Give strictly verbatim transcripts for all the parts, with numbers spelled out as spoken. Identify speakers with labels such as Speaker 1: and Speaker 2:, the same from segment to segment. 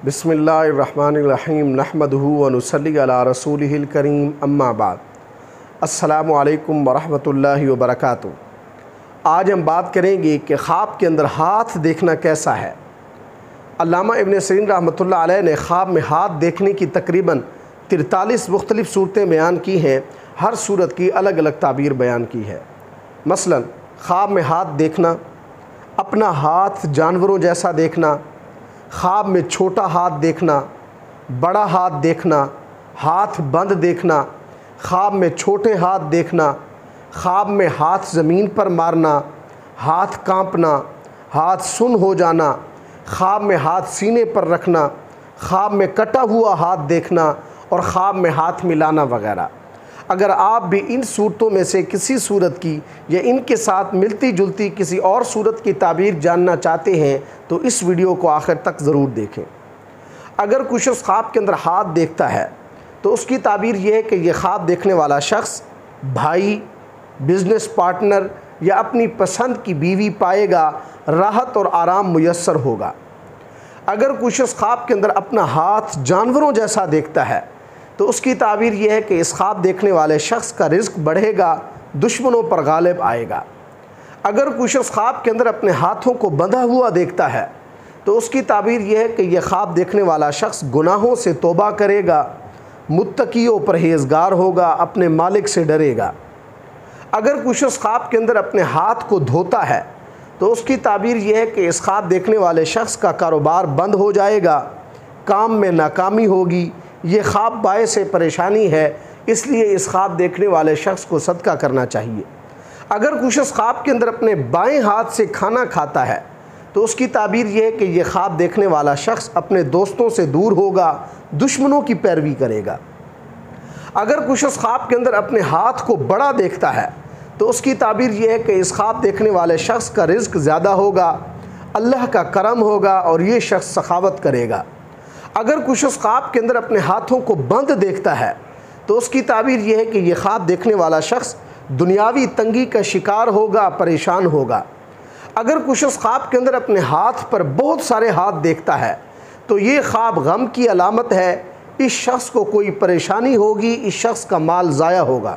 Speaker 1: بسم اللہ الرحمن الرحیم نحمدہ و نصلی علی رسولہ الکریم اما بعد السلام علیکم ورحمۃ اللہ وبرکاتہ۔ آج ہم بات کریں گے کہ خواب کے اندر ہاتھ دیکھنا کیسا ہے۔ علامہ ابن سیرین رحمۃ اللہ علیہ نے خواب میں ہاتھ دیکھنے کی تقریباً ترتالیس مختلف صورتیں بیان کی ہیں، ہر صورت کی الگ الگ تعبیر بیان کی ہے۔ مثلا خواب میں ہاتھ دیکھنا، اپنا ہاتھ جانوروں جیسا دیکھنا، خواب میں چھوٹا ہاتھ دیکھنا، بڑا ہاتھ دیکھنا، ہاتھ بند دیکھنا، خواب میں چھوٹے ہاتھ دیکھنا، خواب میں ہاتھ زمین پر مارنا، ہاتھ کانپنا، ہاتھ سن ہو جانا، خواب میں ہاتھ سینے پر رکھنا، خواب میں کٹا ہوا ہاتھ دیکھنا اور خواب میں ہاتھ ملانا وغیرہ۔ اگر آپ بھی ان صورتوں میں سے کسی صورت کی یا ان کے ساتھ ملتی جلتی کسی اور صورت کی تعبیر جاننا چاہتے ہیں تو اس ویڈیو کو آخر تک ضرور دیکھیں۔ اگر کچھ شخص خواب کے اندر ہاتھ دیکھتا ہے تو اس کی تعبیر یہ ہے کہ یہ خواب دیکھنے والا شخص بھائی، بزنس پارٹنر یا اپنی پسند کی بیوی پائے گا، راحت اور آرام میسر ہوگا۔ اگر کچھ شخص خواب کے اندر اپنا ہاتھ جانوروں جیسا دیکھتا ہے تو اس کی تعبیر یہ ہے کہ اس خواب دیکھنے والے شخص کا رزق بڑھے گا، دشمنوں پر غالب آئے گا۔ اگر کوئی شخص خواب کے اندر اپنے ہاتھوں کو بندھا ہوا دیکھتا ہے تو اس کی تعبیر یہ ہے کہ یہ خواب دیکھنے والا شخص گناہوں سے توبہ کرے گا، متقی و پرہیزگار ہوگا، اپنے مالک سے ڈرے گا۔ اگر کوئی شخص خواب کے اندر اپنے ہاتھ کو دھوتا ہے تو اس کی تعبیر یہ ہے کہ اس خواب دیکھنے والے شخص کا کاروبار بند ہو جائے گا، کام میں ناکامی ہوگی۔ یہ خواب باعث پریشانی ہے، اس لیے اس خواب دیکھنے والے شخص کو صدقہ کرنا چاہیے۔ اگر کوئی شخص خواب کے اندر اپنے بائیں ہاتھ سے کھانا کھاتا ہے تو اس کی تعبیر یہ ہے کہ یہ خواب دیکھنے والا شخص اپنے دوستوں سے دور ہوگا، دشمنوں کی پیروی کرے گا۔ اگر کوئی شخص خواب کے اندر اپنے ہاتھ کو بڑا دیکھتا ہے تو اس کی تعبیر یہ ہے کہ اس خواب دیکھنے والے شخص کا رزق زیادہ ہوگا، اللہ کا کرم ہوگا اور یہ شخص سخاوت کرے گا۔ اگر کوئی شخص خواب کے اندر اپنے ہاتھوں کو بند دیکھتا ہے تو اس کی تعبیر یہ ہے کہ یہ خواب دیکھنے والا شخص دنیاوی تنگی کا شکار ہوگا، پریشان ہوگا۔ اگر کوئی شخص خواب کے اندر اپنے ہاتھ پر بہت سارے ہاتھ دیکھتا ہے تو یہ خواب غم کی علامت ہے، اس شخص کو کوئی پریشانی ہوگی، اس شخص کا مال ضائع ہوگا۔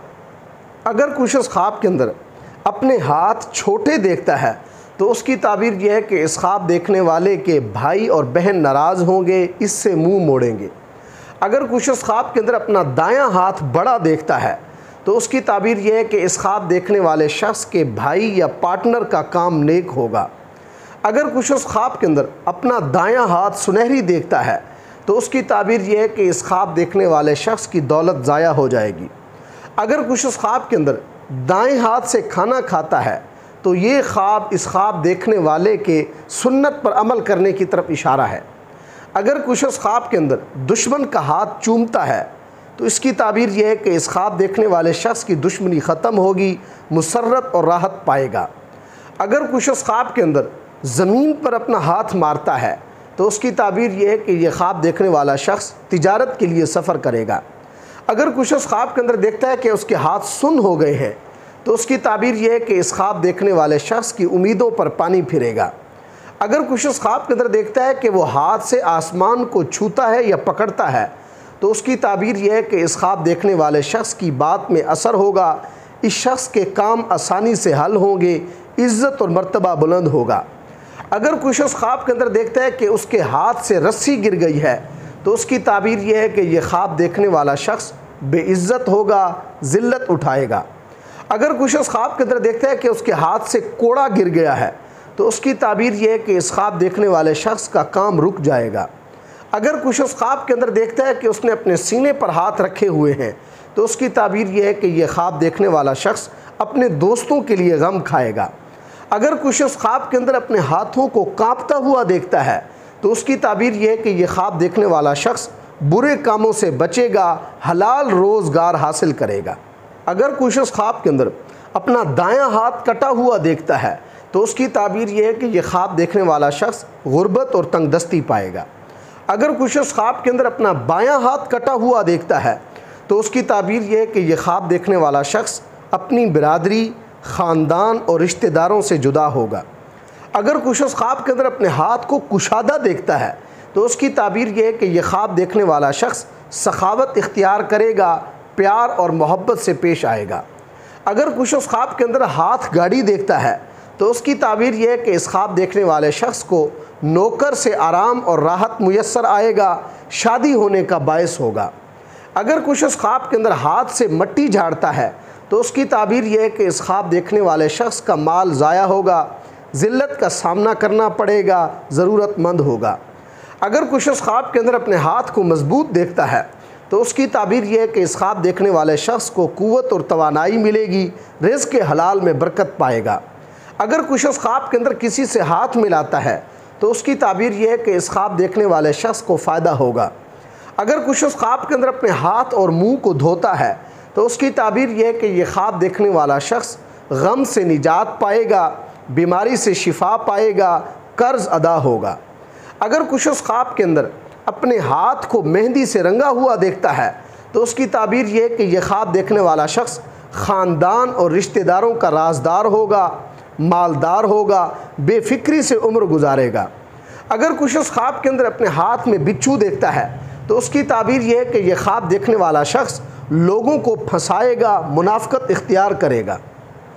Speaker 1: اگر کوئی شخص خواب کے اندر اپنے ہاتھ چھوٹے دیکھتا ہے تو اس کی تعبیر یہ ہے کہ اس خواب دیکھنے والے کے بھائی اور بہن ناراض ہوں گے، اس سے منہ موڑیں گے۔ اگر کوئی شخص خواب کے اندر اپنا دایاں ہاتھ بڑا دیکھتا ہے تو اس کی تعبیر یہ ہے کہ اس خواب دیکھنے والے شخص کے بھائی یا پارٹنر کا کام نیک ہوگا۔ اگر کوئی شخص خواب کے اندر اپنا دایاں ہاتھ سنہری دیکھتا ہے تو اس کی تعبیر یہ ہے کہ اس خواب دیکھنے والے شخص کی دولت ضائع ہو جائے گی۔ اگر کوئی شخص خواب کے اندر دائیں ہاتھ سے کھانا کھاتا ہے تو یہ خواب اس خواب دیکھنے والے کے سنت پر عمل کرنے کی طرف اشارہ ہے۔ اگر کوئی شخص خواب کے اندر دشمن کا ہاتھ چومتا ہے تو اس کی تعبیر یہ ہے کہ اس خواب دیکھنے والے شخص کی دشمنی ختم ہوگی، مسرت اور راحت پائے گا۔ اگر کوئی شخص خواب کے اندر زمین پر اپنا ہاتھ مارتا ہے تو اس کی تعبیر یہ ہے کہ یہ خواب دیکھنے والا شخص تجارت کے لیے سفر کرے گا۔ اگر کوئی شخص خواب کے اندر دیکھتا ہے کہ اس کے ہاتھ سن ہو گئے ہیں تو اس کی تعبیر یہ ہے کہ اس خواب دیکھنے والے شخص کی امیدوں پر پانی پھرے گا۔ اگر کوئی شخص خواب کے اندر دیکھتا ہے کہ وہ ہاتھ سے آسمان کو چھوتا ہے یا پکڑتا ہے تو اس کی تعبیر یہ ہے کہ اس خواب دیکھنے والے شخص کی بات میں اثر ہوگا، اس شخص کے کام آسانی سے حل ہوں گے، عزت اور مرتبہ بلند ہوگا۔ اگر کوئی شخص خواب کے اندر دیکھتا ہے کہ اس کے ہاتھ سے رسی گر گئی ہے تو اس کی تعبیر یہ ہے کہ یہ خواب دیکھنے والا شخص بے عزت ہوگا، ذلت اٹھائے گا۔ اگر کوئی شخص خواب کے اندر دیکھتا ہے کہ اس کے ہاتھ سے کوڑا گر گیا ہے تو اس کی تعبیر یہ ہے کہ اس خواب دیکھنے والے شخص کا کام رک جائے گا۔ اگر کوئی شخص خواب کے اندر دیکھتا ہے کہ اس نے اپنے سینے پر ہاتھ رکھے ہوئے ہیں تو اس کی تعبیر یہ ہے کہ یہ خواب دیکھنے والا شخص اپنے دوستوں کے لیے غم کھائے گا۔ اگر کوئی شخص خواب کے اندر اپنے ہاتھوں کو کانپتا ہوا دیکھتا ہے تو اس کی تعبیر یہ ہے کہ یہ خواب دیکھنے والا شخص برے کاموں سے بچے گا، حلال روزگار حاصل کرے گا۔ اگر کوئی شخص خواب کے اندر اپنا دایاں ہاتھ کٹا ہوا دیکھتا ہے تو اس کی تعبیر یہ ہے کہ یہ خواب دیکھنے والا شخص غربت اور تنگ دستی پائے گا۔ اگر کوئی شخص خواب کے اندر اپنا بایاں ہاتھ کٹا ہوا دیکھتا ہے تو اس کی تعبیر یہ ہے کہ یہ خواب دیکھنے والا شخص اپنی برادری، خاندان اور رشتہ داروں سے جدا ہوگا۔ اگر کوئی شخص خواب کے اندر اپنے ہاتھ کو کشادہ دیکھتا ہے تو اس کی تعبیر یہ ہے کہ یہ خواب دیکھنے والا شخص سخاوت اختیار کرے گا، پیار اور محبت سے پیش آئے گا۔ اگر کچھ اس خواب کے اندر ہاتھ گاڑی دیکھتا ہے تو اس کی تعبیر یہ ہے کہ اس خواب دیکھنے والے شخص کو نوکر سے آرام اور راحت میسر آئے گا، شادی ہونے کا باعث ہوگا۔ اگر کچھ اس خواب کے اندر ہاتھ سے مٹی جھاڑتا ہے تو اس کی تعبیر یہ ہے کہ اس خواب دیکھنے والے شخص کا مال ضائع ہوگا، ذلت کا سامنا کرنا پڑے گا، ضرورت مند ہوگا۔ اگر کچھ اس خواب کے اندر اپنے ہاتھ کو مضبوط دیکھتا ہے تو اس کی تعبیر یہ ہے کہ اس خواب دیکھنے والے شخص کو قوت اور توانائی ملے گی، رزق کے حلال میں برکت پائے گا۔ اگر کچھ اس خواب کے اندر کسی سے ہاتھ ملاتا ہے تو اس کی تعبیر یہ ہے کہ اس خواب دیکھنے والے شخص کو فائدہ ہوگا۔ اگر کچھ اس خواب کے اندر اپنے ہاتھ اور منہ کو دھوتا ہے تو اس کی تعبیر یہ ہے کہ یہ خواب دیکھنے والا شخص غم سے نجات پائے گا، بیماری سے شفا پائے گا، قرض ادا ہوگا۔ اگر کچھ اس خواب کے اندر اپنے ہاتھ کو مہندی سے رنگا ہوا دیکھتا ہے تو اس کی تعبیر یہ ہے کہ یہ خواب دیکھنے والا شخص خاندان اور رشتہ داروں کا رازدار ہوگا، مالدار ہوگا، بے فکری سے عمر گزارے گا۔ اگر کچھ اس خواب کے اندر اپنے ہاتھ میں بچھو دیکھتا ہے تو اس کی تعبیر یہ ہے کہ یہ خواب دیکھنے والا شخص لوگوں کو پھنسائے گا، منافقت اختیار کرے گا۔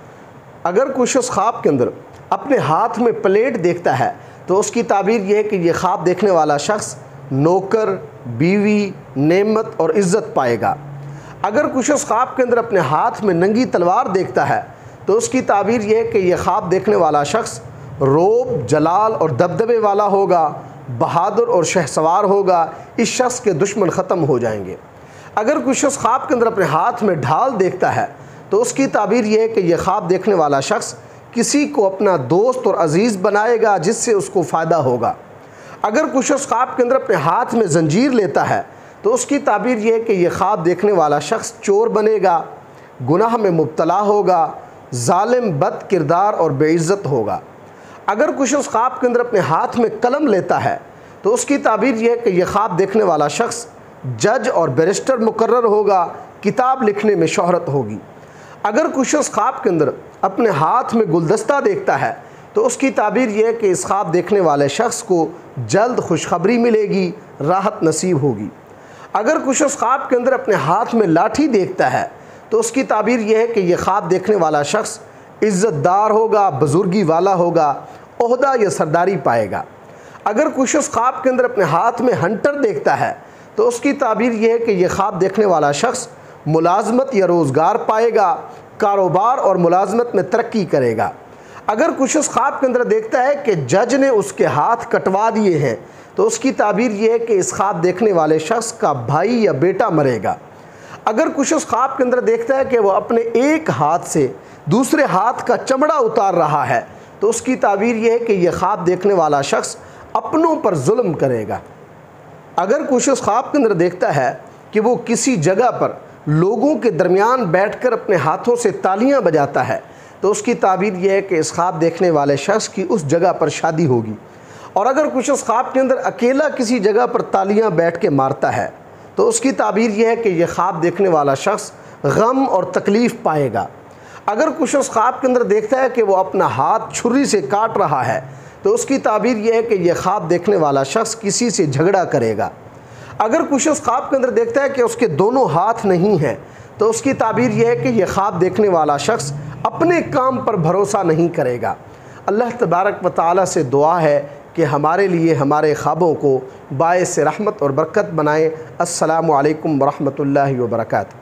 Speaker 1: اگر کچھ اس خواب کے اندر اپنے ہاتھ میں پلیٹ دیکھتا ہے تو اس کی تعبیر یہ ہے کہ یہ خواب دیکھنے والا شخص نوکر، بیوی، نعمت اور عزت پائے گا۔ اگر کچھ اس خواب کے اندر اپنے ہاتھ میں ننگی تلوار دیکھتا ہے تو اس کی تعبیر یہ ہے کہ یہ خواب دیکھنے والا شخص روب، جلال اور دبدبے والا ہوگا، بہادر اور شہسوار ہوگا، اس شخص کے دشمن ختم ہو جائیں گے۔ اگر کچھ اس خواب کے اندر اپنے ہاتھ میں ڈھال دیکھتا ہے تو اس کی تعبیر یہ ہے کہ یہ خواب دیکھنے والا شخص کسی کو اپنا دوست اور عزیز بنائے گا جس سے اس کو فائدہ ہوگا۔ اگر کچھ اس خواب کے اندر اپنے ہاتھ میں زنجیر لیتا ہے تو اس کی تعبیر یہ ہے کہ یہ خواب دیکھنے والا شخص چور بنے گا، گناہ میں مبتلا ہوگا، ظالم، بد کردار اور بے عزت ہوگا۔ اگر کچھ اس خواب کے اندر اپنے ہاتھ میں قلم لیتا ہے تو اس کی تعبیر یہ ہے کہ یہ خواب دیکھنے والا شخص جج اور بیرسٹر مقرر ہوگا، کتاب لکھنے میں شہرت ہوگی۔ اگر کچھ اس خواب کے اندر اپنے ہاتھ میں گلدستہ دیکھتا ہے تو اس کی تعبیر یہ ہے کہ اس خواب دیکھنے والے شخص کو جلد خوشخبری ملے گی، راحت نصیب ہوگی۔ اگر کچھ اس خواب کے اندر اپنے ہاتھ میں لاٹھی دیکھتا ہے تو اس کی تعبیر یہ ہے کہ یہ خواب دیکھنے والا شخص عزت دار ہوگا، بزرگی والا ہوگا، عہدہ یا سرداری پائے گا۔ اگر کچھ اس خواب کے اندر اپنے ہاتھ میں ہنٹر دیکھتا ہے تو اس کی تعبیر یہ ہے کہ یہ خواب دیکھنے والا شخص ملازمت یا روزگار پائے گا، کاروبار اور ملازمت میں ترقی کرے گا۔ اگر کچھ اس خواب کے اندر دیکھتا ہے کہ جج نے اس کے ہاتھ کٹوا دیے ہیں تو اس کی تعبیر یہ ہے کہ اس خواب دیکھنے والے شخص کا بھائی یا بیٹا مرے گا۔ اگر کچھ اس خواب کے اندر دیکھتا ہے کہ وہ اپنے ایک ہاتھ سے دوسرے ہاتھ کا چمڑا اتار رہا ہے تو اس کی تعبیر یہ ہے کہ یہ خواب دیکھنے والا شخص اپنوں پر ظلم کرے گا۔ اگر کچھ اس خواب کے اندر دیکھتا ہے کہ وہ کسی جگہ پر لوگوں کے درمیان بیٹھ کر اپنے ہاتھوں سے تالیاں بجاتا ہے تو اس کی تعبیر یہ ہے کہ اس خواب دیکھنے والے شخص کی اس جگہ پر شادی ہوگی۔ اور اگر کچھ اس خواب کے اندر اکیلا کسی جگہ پر تالیاں بیٹھ کے مارتا ہے تو اس کی تعبیر یہ ہے کہ یہ خواب دیکھنے والا شخص غم اور تکلیف پائے گا۔ اگر کچھ اس خواب کے اندر دیکھتا ہے کہ وہ اپنا ہاتھ چھری سے کاٹ رہا ہے تو اس کی تعبیر یہ ہے کہ یہ خواب دیکھنے والا شخص کسی سے جھگڑا کرے گا۔ اگر کچھ اس خواب کے اندر دیکھتا ہے کہ اس کے دونوں ہاتھ نہیں ہیں تو اس کی تعبیر یہ ہے کہ یہ خواب دیکھنے والا شخص اپنے کام پر بھروسہ نہیں کرے گا۔ اللہ تبارک و تعالیٰ سے دعا ہے کہ ہمارے لیے ہمارے خوابوں کو باعث رحمت اور برکت بنائے۔ السلام علیکم ورحمۃ اللہ وبرکاتہ۔